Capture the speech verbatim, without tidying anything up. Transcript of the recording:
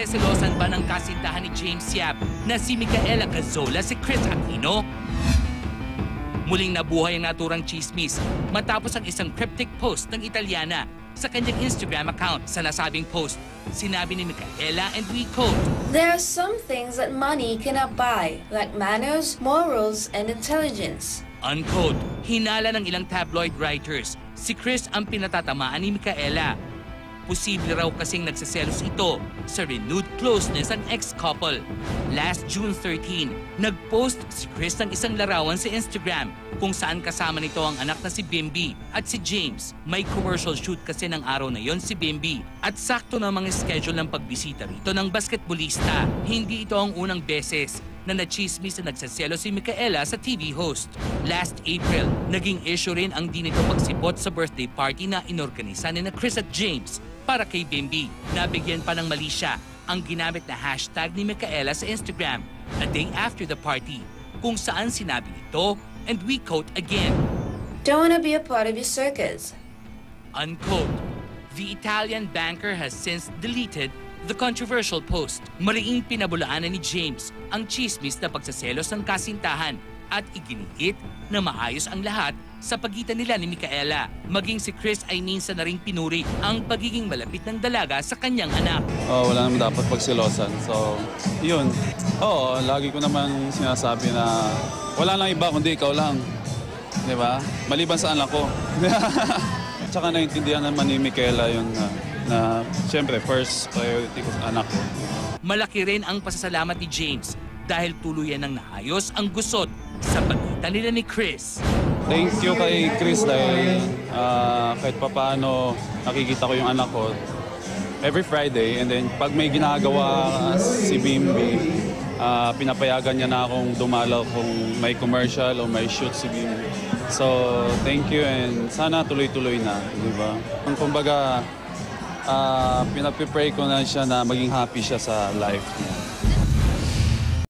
Pinagseselosan ba ng kasintahan ni James Yap na si Micaela Cazzola si Kris Aquino? Muling nabuhay ang naturang chismis matapos ang isang cryptic post ng Italiana sa kanyang Instagram account. Sa nasabing post, sinabi ni Micaela, and we quote, "There are some things that money cannot buy, like manners, morals, and intelligence." Unquote. Hinala ng ilang tabloid writers, si Kris ang pinatatamaan ni Micaela. Posible raw kasing nagseselos ito sa renewed closeness ang ex-couple. Last June thirteenth, nag-post si Kris ng isang larawan sa Instagram kung saan kasama nito ang anak na si Bimby at si James. May commercial shoot kasi ng araw na yon si Bimby at sakto na mga schedule ng pagbisita rito ng basketballista. Hindi ito ang unang beses na nachismis na nagsaselo si Micaela sa T V host. Last April, naging issue rin ang di nito pagsipot sa birthday party na inorganisa ni na Kris at James para kay Bimby. Nabigyan pa ng mali siya ang ginamit na hashtag ni Micaela sa Instagram a day after the party, kung saan sinabi nito, and we quote again, "Don't wanna be a part of your circus." Unquote. The Italian banker has since deleted the controversial post. Mariing pinabulaanan ni James ang chismis na pagsaselos ng kasintahan at iginiit na maayos ang lahat sa pagitan nila ni Micaela. Maging si Kris ay minsan na ring pinuri ang pagiging malapit ng dalaga sa kanyang anak. Oh, wala naman dapat pagsilosan. So, yun. Oo, lagi ko naman sinasabi na wala lang iba kundi ikaw lang. Di ba? Maliban sa anak ko. Tsaka naintindihan naman ni Micaela yung na, na siyempre first priority ko sa anak ko. Malaki rin ang pasasalamat ni James dahil tuluyan ng naayos ang gusot sa pagitan nila ni Kris. Thank you kay Kris dahil uh, kahit papaano nakikita ko yung anak ko every Friday, and then pag may ginagawa si Bimby, uh, pinapayagan niya na akong dumalaw kung may commercial o may shoot si Bimby. So, thank you, and sana tuloy-tuloy na, di ba? Kumbaga, uh, pinapipray ko na siya na maging happy siya sa life niya.